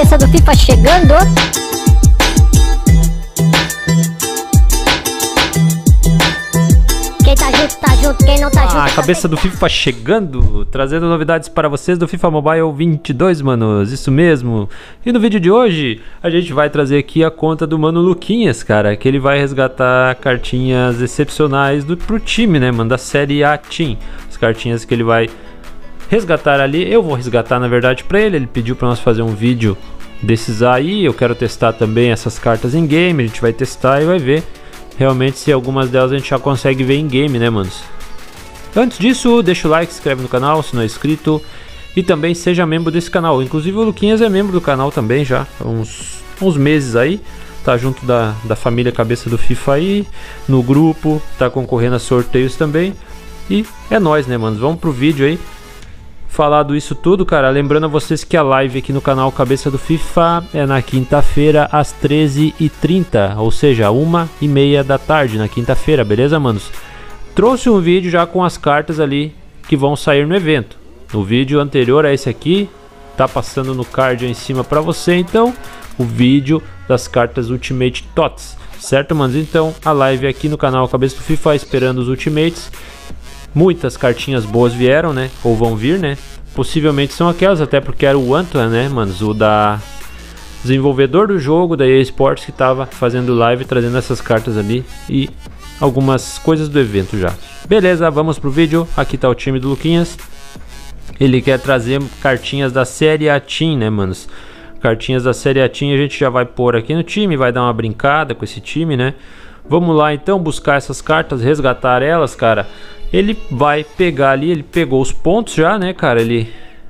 cabeça do FIFA chegando. Quem tá junto, quem não tá junto. A cabeça do FIFA chegando, trazendo novidades para vocês do FIFA Mobile 22, manos, isso mesmo. E no vídeo de hoje, a gente vai trazer aqui a conta do mano Luquinhas, cara, que ele vai resgatar cartinhas excepcionais pro time, né, mano, da série A Team. As cartinhas que ele vai resgatar ali, eu vou resgatar na verdade pra ele pediu pra nós fazer um vídeo desses aí. Eu quero testar também essas cartas em game, a gente vai testar e vai ver realmente se algumas delas a gente já consegue ver em game, né, manos? Antes disso, deixa o like, se inscreve no canal se não é inscrito e também seja membro desse canal. Inclusive o Luquinhas é membro do canal também já há uns meses aí, tá junto da família Cabeça do FIFA aí, no grupo, tá concorrendo a sorteios também. E é nóis, né, manos? Vamos pro vídeo aí. Falado isso tudo, cara, lembrando a vocês que a live aqui no canal Cabeça do FIFA é na quinta-feira às 13h30, ou seja, 1h30 da tarde na quinta-feira, beleza, manos? Trouxe um vídeo já com as cartas ali que vão sair no evento. O vídeo anterior a esse aqui, tá passando no card aí em cima pra você, então, o vídeo das cartas Ultimate TOTS, certo, manos? Então, a live aqui no canal Cabeça do FIFA esperando os Ultimates. Muitas cartinhas boas vieram, né? Ou vão vir, né? Possivelmente são aquelas, até porque era o Antoine, né, manos? O da desenvolvedor do jogo, da EA Sports, que tava fazendo live, trazendo essas cartas ali e algumas coisas do evento já. Beleza, vamos pro vídeo. Aqui tá o time do Luquinhas. Ele quer trazer cartinhas da série A Team, né, manos? Cartinhas da série A Team a gente já vai pôr aqui no time, vai dar uma brincada com esse time, né? Vamos lá então buscar essas cartas, resgatar elas, cara. Ele vai pegar ali, ele pegou os pontos já, né, cara? Ele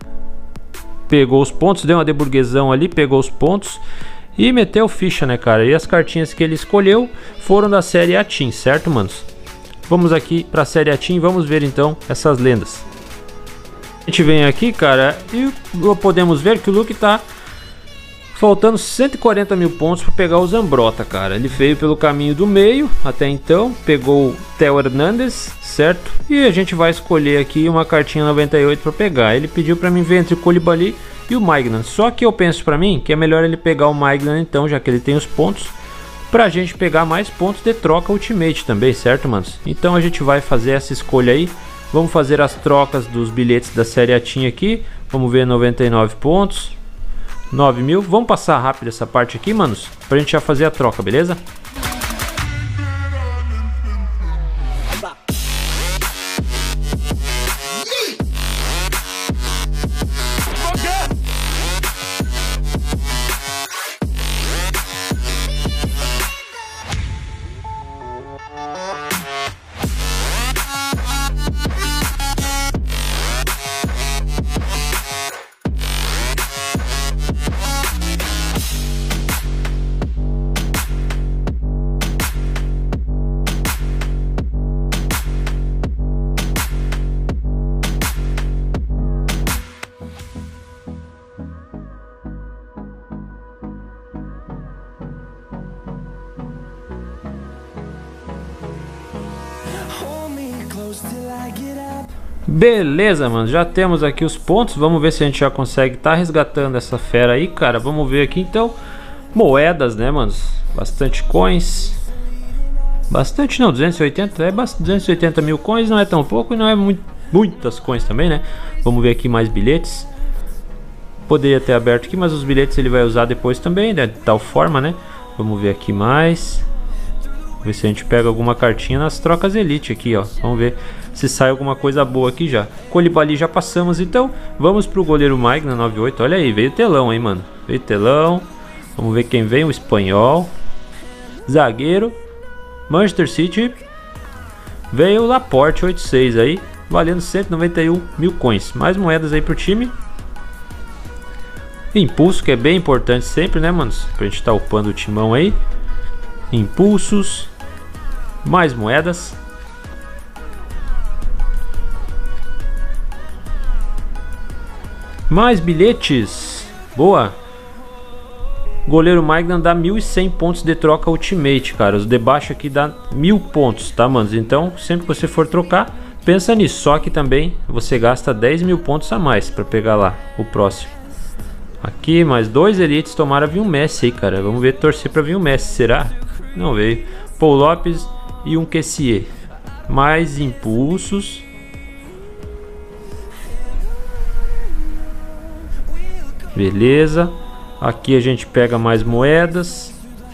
pegou os pontos, deu uma deburguesão ali, pegou os pontos e meteu ficha, né, cara? E as cartinhas que ele escolheu foram da série A Team, certo, manos? Vamos aqui pra série A Team, vamos ver então essas lendas. A gente vem aqui, cara, e podemos ver que o Luke tá faltando 140 mil pontos para pegar o Zambrotta, cara. Ele veio pelo caminho do meio até então, pegou o Theo Hernandez, certo? E a gente vai escolher aqui uma cartinha 98 para pegar. Ele pediu para mim ver entre o Koulibaly e o Maignan. Só que eu penso para mim que é melhor ele pegar o Maignan então, já que ele tem os pontos, pra gente pegar mais pontos de troca Ultimate também, certo, manos? Então a gente vai fazer essa escolha aí. Vamos fazer as trocas dos bilhetes da série A Team aqui. Vamos ver 99 pontos. 9 mil, vamos passar rápido essa parte aqui, manos, pra gente já fazer a troca, beleza? Beleza, mano, já temos aqui os pontos. Vamos ver se a gente já consegue tá resgatando essa fera aí, cara. Vamos ver aqui então. Moedas, né, manos? Bastante coins. Bastante não, 280. É 280 mil coins, não é tão pouco e não é muitas coins também, né? Vamos ver aqui mais bilhetes. Poderia ter aberto aqui, mas os bilhetes ele vai usar depois também, né? De tal forma, né? Vamos ver aqui mais. Ver se a gente pega alguma cartinha nas trocas elite aqui, ó. Vamos ver se sai alguma coisa boa aqui já. Koulibaly já passamos, então vamos pro goleiro Maignan 98. Olha aí, veio telão, hein, mano. Veio telão. Vamos ver quem vem, o espanhol. Zagueiro Manchester City. Veio o Laporte 86 aí, valendo 191 mil coins. Mais moedas aí pro time. Impulso, que é bem importante sempre, né, manos? Pra gente tá upando o timão aí. Impulsos. Mais moedas. Mais bilhetes. Boa. Goleiro Maignan dá 1.100 pontos de troca Ultimate, cara. Os de baixo aqui dá 1.000 pontos, tá, manos? Então, sempre que você for trocar, pensa nisso. Só que também você gasta 10 mil pontos a mais para pegar lá o próximo. Aqui, mais 2 elites. Tomara vir um Messi aí, cara. Vamos ver, torcer pra vir um Messi, será? Não veio. Paul Lopes e um Kessier. Mais impulsos. Beleza. Aqui a gente pega mais moedas.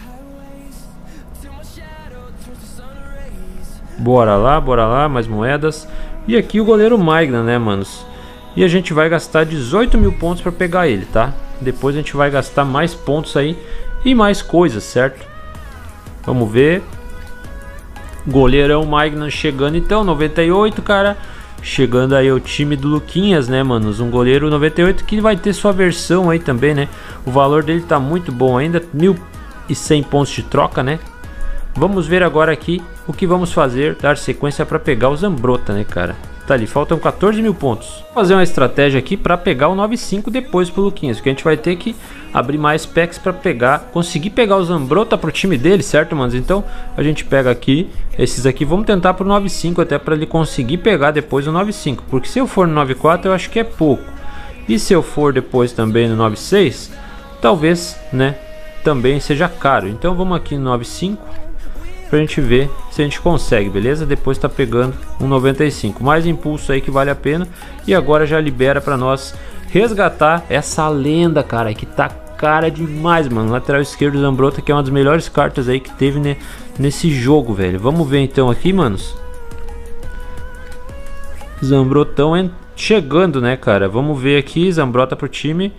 Bora lá, mais moedas. E aqui o goleiro Maignan, né, manos? E a gente vai gastar 18 mil pontos para pegar ele, tá? Depois a gente vai gastar mais pontos aí e mais coisas, certo? Vamos ver. Goleirão Maignan chegando então, 98, cara. Chegando aí o time do Luquinhas, né, manos? Um goleiro 98 que vai ter sua versão aí também, né? O valor dele tá muito bom ainda, 1.100 pontos de troca, né? Vamos ver agora aqui o que vamos fazer, dar sequência para pegar o Zambrotta, né, cara? Tá ali, faltam 14 mil pontos. Vou fazer uma estratégia aqui para pegar o 95 depois pro Luquinhas, porque a gente vai ter que abrir mais packs para pegar, conseguir pegar o Zambrotta pro time dele, certo, manos? Então a gente pega aqui, esses aqui, vamos tentar pro 95 até para ele conseguir pegar depois o 95, porque se eu for no 94 eu acho que é pouco. E se eu for depois também no 96, talvez, né, também seja caro. Então vamos aqui no 95 pra gente ver se a gente consegue, beleza? Depois tá pegando um 95, mais impulso aí que vale a pena. E agora já libera pra nós resgatar essa lenda, cara, que tá cara demais, mano. Lateral esquerdo do Zambrotta, que é uma das melhores cartas aí que teve, né, nesse jogo, velho. Vamos ver então aqui, manos. Zambrottão chegando, né, cara? Vamos ver aqui, Zambrotta pro time.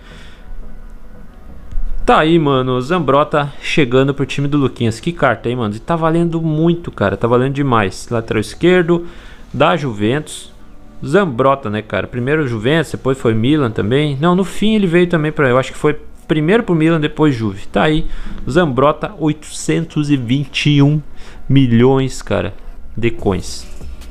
Tá aí, mano, Zambrotta chegando pro time do Luquinhas. Que carta aí, mano. E tá valendo muito, cara. Tá valendo demais. Lateral esquerdo da Juventus. Zambrotta, né, cara. Primeiro Juventus, depois foi Milan também. Não, no fim ele veio também pra... Eu acho que foi primeiro pro Milan, depois Juve. Tá aí, Zambrotta, 821 milhões, cara, de coins.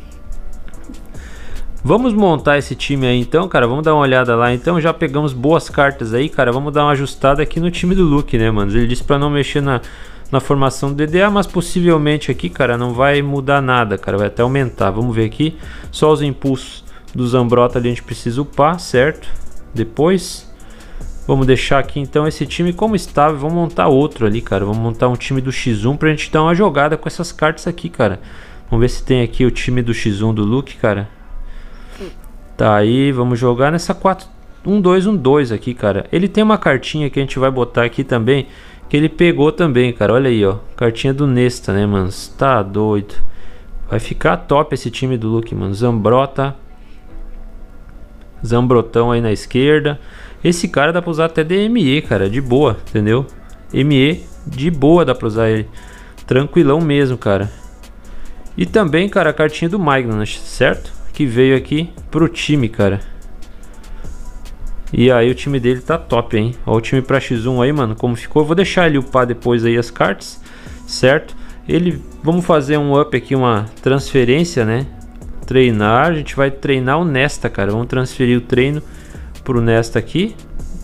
Vamos montar esse time aí então, cara. Vamos dar uma olhada lá então. Já pegamos boas cartas aí, cara. Vamos dar uma ajustada aqui no time do Luke, né, mano? Ele disse pra não mexer na formação do DDA, mas possivelmente aqui, cara, não vai mudar nada, cara. Vai até aumentar. Vamos ver aqui. Só os impulsos do Zambrotta ali a gente precisa upar, certo? Depois vamos deixar aqui então esse time como estava. Vamos montar outro ali, cara. Vamos montar um time do X1 pra gente dar uma jogada com essas cartas aqui, cara. Vamos ver se tem aqui o time do X1 do Luke, cara. Tá aí, vamos jogar nessa 4-1-2-1-2 aqui, cara. Ele tem uma cartinha que a gente vai botar aqui também, que ele pegou também, cara. Olha aí, ó. Cartinha do Nesta, né, mano? Tá doido. Vai ficar top esse time do Luke, mano. Zambrotta. Zambrottão aí na esquerda. Esse cara dá pra usar até DME, cara. De boa, entendeu? ME, de boa dá pra usar ele. Tranquilão mesmo, cara. E também, cara, a cartinha do Maignan, certo? Que veio aqui pro time, cara. E aí o time dele tá top, hein? Ó, o time pra X1 aí, mano, como ficou. Eu vou deixar ele upar depois aí as cartas, certo? Vamos fazer um up aqui, uma transferência, né? Treinar, a gente vai treinar o Nesta, cara. Vamos transferir o treino pro Nesta aqui.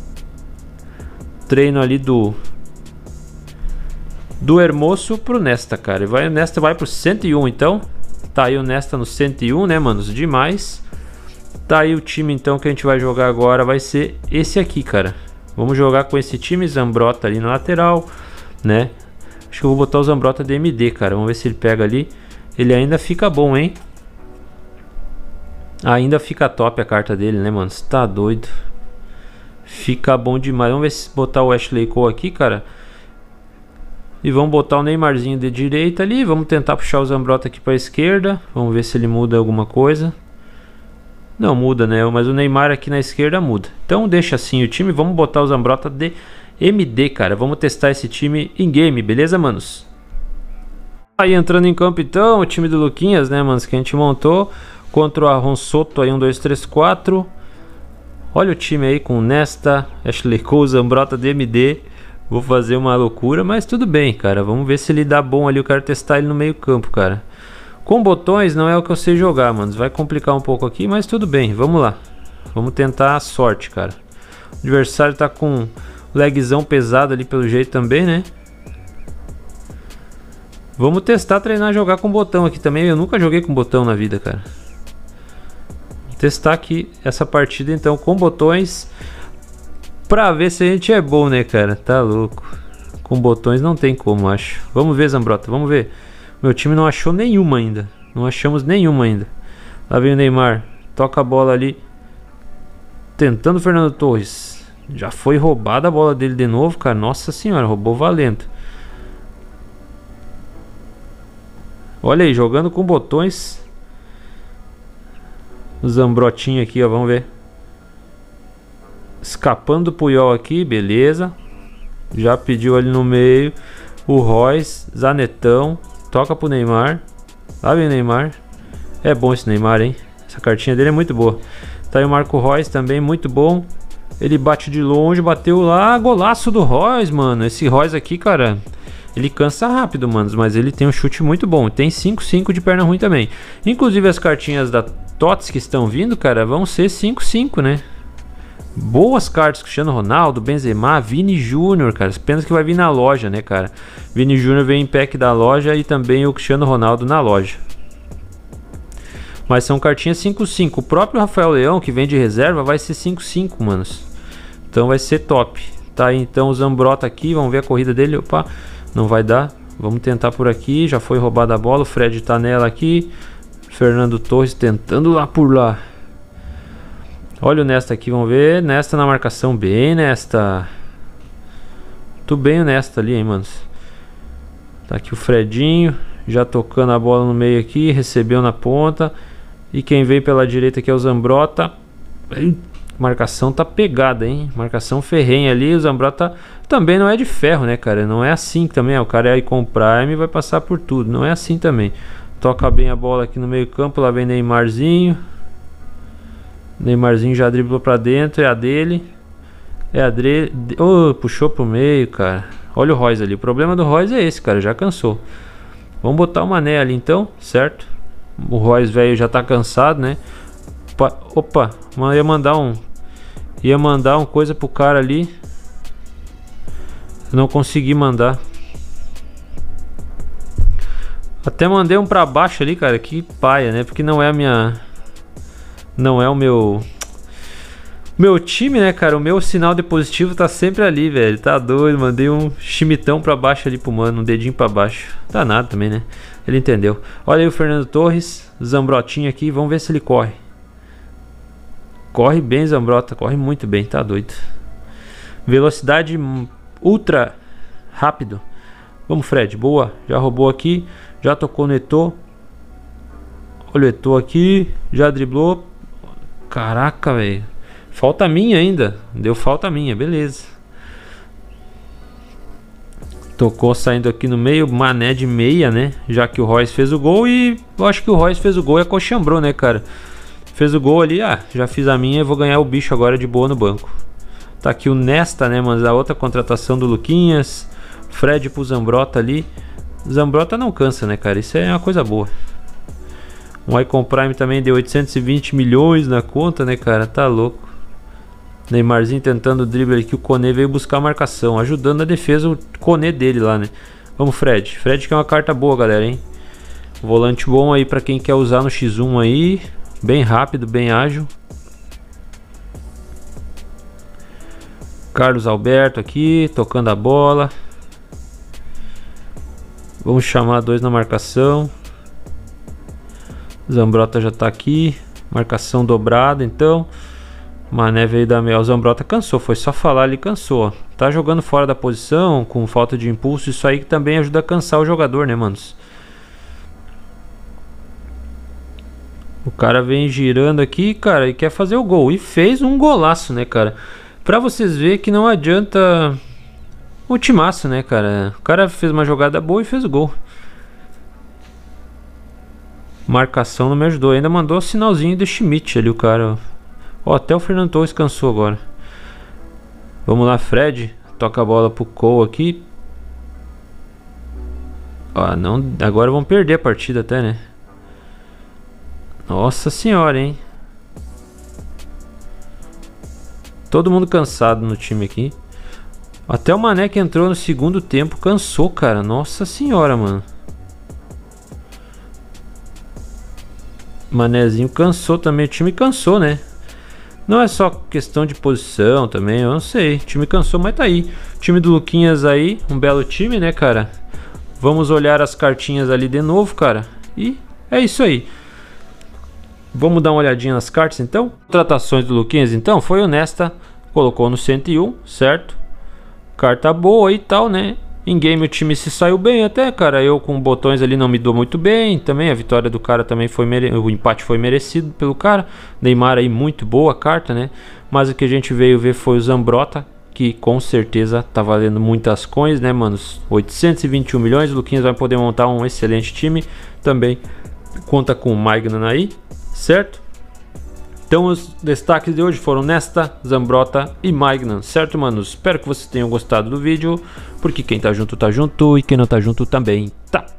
Treino ali do Hermoso pro Nesta, cara. O Nesta vai pro 101, então. Tá aí o Nesta no 101, né, manos? Demais. Tá aí o time, então, que a gente vai jogar agora. Vai ser esse aqui, cara. Vamos jogar com esse time. Zambrotta ali na lateral, né? Acho que eu vou botar o Zambrotta DMD, cara. Vamos ver se ele pega ali. Ele ainda fica bom, hein? Ainda fica top a carta dele, né, mano? Você tá doido. Fica bom demais. Vamos ver se botar o Ashley Cole aqui, cara. E vamos botar o Neymarzinho de direita ali. Vamos tentar puxar o Zambrotta aqui para a esquerda. Vamos ver se ele muda alguma coisa. Não muda, né? Mas o Neymar aqui na esquerda muda. Então deixa assim o time. Vamos botar o Zambrotta de MD, cara. Vamos testar esse time em game, beleza, manos? Aí entrando em campo então, o time do Luquinhas, né, manos? Que a gente montou contra o Arron Soto aí, 1, 2, 3, 4. Olha o time aí com Nesta, Ashley Cole, Zambrotta de MD. Vou fazer uma loucura, mas tudo bem, cara. Vamos ver se ele dá bom ali. Eu quero testar ele no meio campo, cara. Com botões não é o que eu sei jogar, mano. Vai complicar um pouco aqui, mas tudo bem. Vamos lá. Vamos tentar a sorte, cara. O adversário tá com lagzão pesado ali pelo jeito também, né? Vamos testar, treinar, jogar com botão aqui também. Eu nunca joguei com botão na vida, cara. Vou testar aqui essa partida então com botões. Pra ver se a gente é bom, né, cara? Tá louco. Com botões não tem como, acho. Vamos ver, Zambrota, vamos ver. Meu time não achou nenhuma ainda. Não achamos nenhuma ainda. Lá vem o Neymar. Toca a bola ali. Tentando o Fernando Torres. Já foi roubada a bola dele de novo, cara. Nossa senhora, roubou valendo. Olha aí, jogando com botões. O Zambrotinho aqui, ó, vamos ver. Escapando do Puyol aqui, beleza. Já pediu ali no meio. O Royce, Zanetão. Toca pro Neymar. Lá vem o Neymar. É bom esse Neymar, hein? Essa cartinha dele é muito boa. Tá aí o Marco Reus também, muito bom. Ele bate de longe, bateu lá. Golaço do Reus, mano. Esse Reus aqui, cara, ele cansa rápido, mano. Mas ele tem um chute muito bom. Tem 5-5 de perna ruim também. Inclusive as cartinhas da TOTS que estão vindo, cara, vão ser 5-5, né? Boas cartas, Cristiano Ronaldo, Benzema, Vini Júnior, cara. Apenas que vai vir na loja, né, cara? Vini Júnior vem em pack da loja e também o Cristiano Ronaldo na loja. Mas são cartinhas 5-5. O próprio Rafael Leão, que vem de reserva, vai ser 5-5, manos. Então vai ser top. Tá aí então o Zambrota aqui. Vamos ver a corrida dele. Opa, não vai dar. Vamos tentar por aqui. Já foi roubada a bola. O Fred tá nela aqui. Fernando Torres tentando lá por lá. Olha o Nesta aqui, vamos ver. Nesta na marcação, bem Nesta. Muito bem o Nesta ali, hein, manos. Tá aqui o Fredinho. Já tocando a bola no meio aqui. Recebeu na ponta. E quem vem pela direita aqui é o Zambrota. Marcação tá pegada, hein? Marcação ferrenha ali. O Zambrota também não é de ferro, né, cara? Não é assim também. O cara é aí com o Prime e vai passar por tudo. Não é assim também. Toca bem a bola aqui no meio campo. Lá vem Neymarzinho. Neymarzinho já driblou pra dentro. É a dele. É a dele. Oh, puxou pro meio, cara. Olha o Reus ali. O problema do Reus é esse, cara. Já cansou. Vamos botar o Mané ali então, certo? O Reus velho já tá cansado, né? Opa, ia mandar um coisa pro cara ali. Não consegui mandar. Até mandei um pra baixo ali, cara. Que paia, né? Porque não é a minha... Não é o meu time, né, cara? O meu sinal de positivo tá sempre ali, velho. Tá doido. Mandei um chimitão pra baixo ali pro mano. Um dedinho pra baixo. Tá nada também, né? Ele entendeu. Olha aí o Fernando Torres. Zambrotinho aqui. Vamos ver se ele corre. Corre bem, Zambrota. Corre muito bem. Tá doido. Velocidade ultra rápido. Vamos, Fred. Boa. Já roubou aqui. Já tocou no Eto'o. Olha o Eto'o aqui. Já driblou. Caraca, velho. Falta minha ainda. Deu falta minha. Beleza. Tocou saindo aqui no meio. Mané de meia, né? Já que o Reus fez o gol. E eu acho que o Reus fez o gol e acochambrou, né, cara? Fez o gol ali. Ah, já fiz a minha. Eu vou ganhar o bicho agora de boa no banco. Tá aqui o Nesta, né, mano? A outra contratação do Luquinhas. Fred pro Zambrota ali. Zambrota não cansa, né, cara? Isso é uma coisa boa. Um Icon Prime também deu 820 milhões na conta, né, cara? Tá louco. Neymarzinho tentando o drible aqui. O Koné veio buscar a marcação, ajudando a defesa o Koné dele lá, né? Vamos, Fred. Fred que é uma carta boa, galera, hein? Volante bom aí pra quem quer usar no X1 aí. Bem rápido, bem ágil. Carlos Alberto aqui, tocando a bola. Vamos chamar dois na marcação. Zambrota já tá aqui. Marcação dobrada, então. Mané veio da meia. O Zambrota cansou, foi só falar, ele cansou. Tá jogando fora da posição, com falta de impulso. Isso aí que também ajuda a cansar o jogador, né, manos? O cara vem girando aqui, cara, e quer fazer o gol. E fez um golaço, né, cara? Pra vocês verem que não adianta o timaço, né, cara? O cara fez uma jogada boa e fez o gol. Marcação não me ajudou. Ainda mandou o sinalzinho do Schmidt ali, o cara. Ó, até o Fernando Torres cansou agora. Vamos lá, Fred. Toca a bola pro Cole aqui. Ó, não, agora vamos perder a partida até, né? Nossa senhora, hein? Todo mundo cansado no time aqui. Até o Mané que entrou no segundo tempo cansou, cara. Nossa senhora, mano. Manézinho cansou também. O time cansou, né? Não é só questão de posição também, eu não sei. O time cansou, mas tá aí. O time do Luquinhas aí, um belo time, né, cara? Vamos olhar as cartinhas ali de novo, cara. E é isso aí. Vamos dar uma olhadinha nas cartas, então. Contratações do Luquinhas, então, foi honesta. Colocou no 101, certo? Carta boa e tal, né? Em game o time se saiu bem até, cara. Eu com botões ali não me dou muito bem. Também a vitória do cara também foi o empate foi merecido pelo cara. Neymar aí muito boa a carta, né? Mas o que a gente veio ver foi o Zambrotta, que com certeza tá valendo muitas coins, né, manos? 821 milhões. O Luquinhas vai poder montar um excelente time. Também conta com o Maignan aí, certo? Então os destaques de hoje foram Nesta, Zambrotta e Maignan, certo, manos? Espero que vocês tenham gostado do vídeo, porque quem tá junto e quem não tá junto também tá.